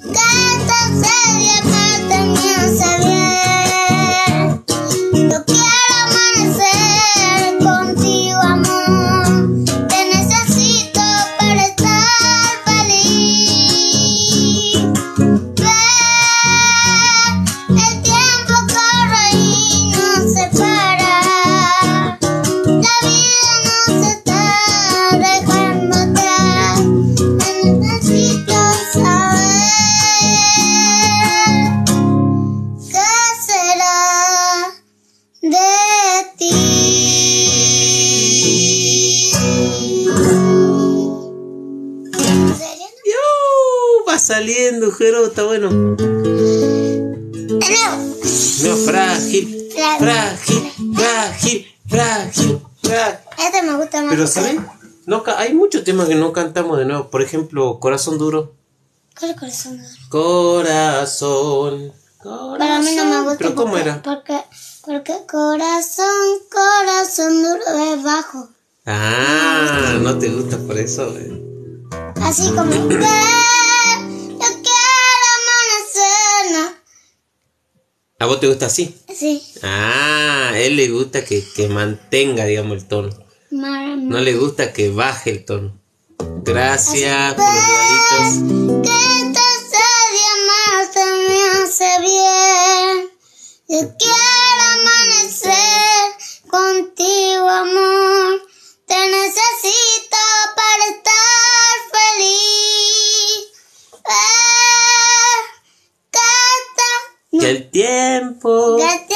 Que esta serie me hace bien. Yo quiero amanecer contigo, amor. Te necesito para estar feliz. El tiempo corre y no se para. La vida nos está dejando atrás. Necesito saber qué será de ti. ¿En serio? Va saliendo, Jero, está bueno. De nuevo. No, frágil, frágil, frágil, frágil, frágil. Este me gusta más. Pero, ¿saben? No, hay muchos temas que no cantamos de nuevo. Por ejemplo, Corazón Duro. ¿Cuál es corazón? Corazón, Para mí no me gusta. ¿Pero cómo porque, era? Porque corazón, corazón duro es bajo. Ah, no te gusta por eso. Así como que yo quiero amanecer. No. ¿A vos te gusta así? Sí. Ah, a él le gusta que mantenga, digamos, el tono. No le gusta que baje el tono. Gracias por los regalitos. Que esta serie más me hace bien. Yo quiero amanecer contigo, amor. Te necesito para estar feliz. Que Que el tiempo esta